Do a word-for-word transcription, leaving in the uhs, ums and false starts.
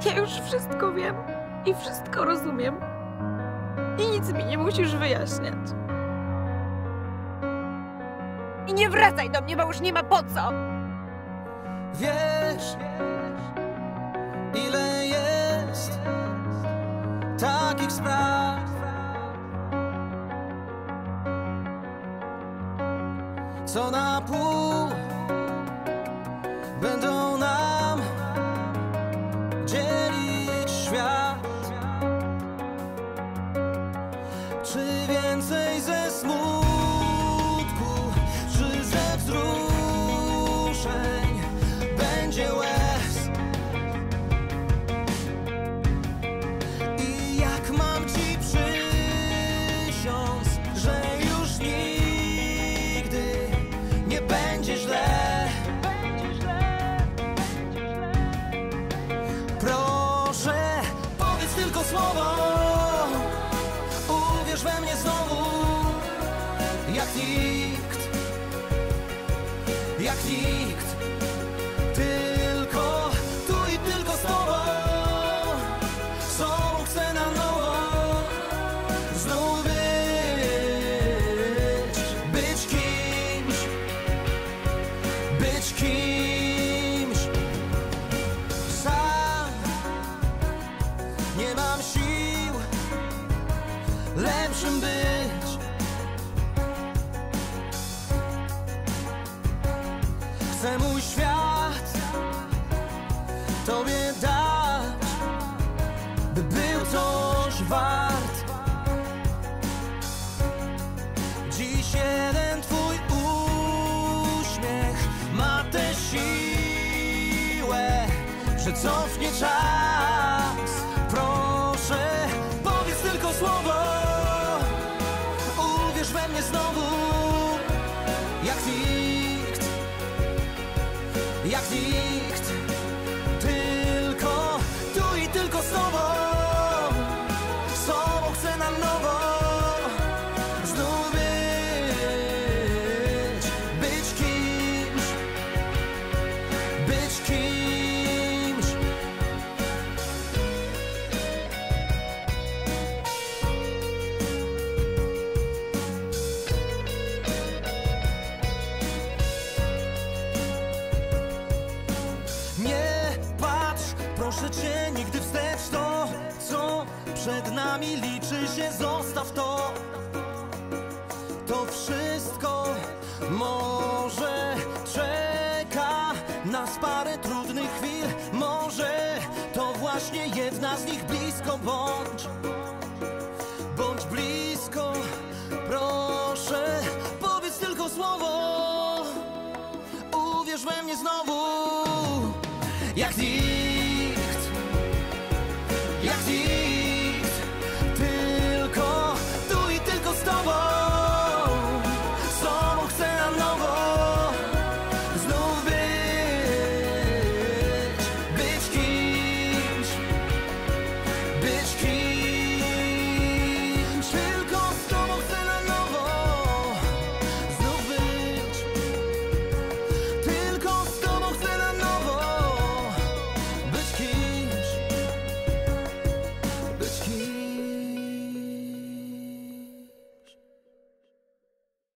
Ja już wszystko wiem i wszystko rozumiem. I nic mi nie musisz wyjaśniać. I nie wracaj do mnie, bo już nie ma po co! Wiesz, ile jest takich spraw, co na pół będą nam dzielić świat. Czy więcej ze smutku, czy ze wzruszeń będzie łez? I jak mam ci przysiąc, że już nigdy nie będzie źle? Proszę, powiedz tylko słowo, uwierz we mnie znowu, jak nikt, jak nikt. Tylko tu i tylko z tobą, z tobą chcę na nowo znów być, być kimś, być kimś. Sam nie mam sił lepszym być. Chcę mój świat tobie dać, by był coś wart. Dziś jeden twój uśmiech ma tę siłę, że cofnie czas. Proszę, powiedz tylko słowo, uwierz we mnie znowu, jak nikt, jak nikt. Tylko tu i tylko z tobą, z tobą chcę na nowo znów być, być kimś, być kimś. Nie patrz, proszę cię, nigdy wstecz. To, co przed nami liczy się, zostaw to. To wszystko może czeka nas parę trudnych chwil. Może to właśnie jedna z nich. Blisko bądź, bądź blisko. Proszę, powiedz tylko słowo, uwierz we mnie znowu, jak nikt.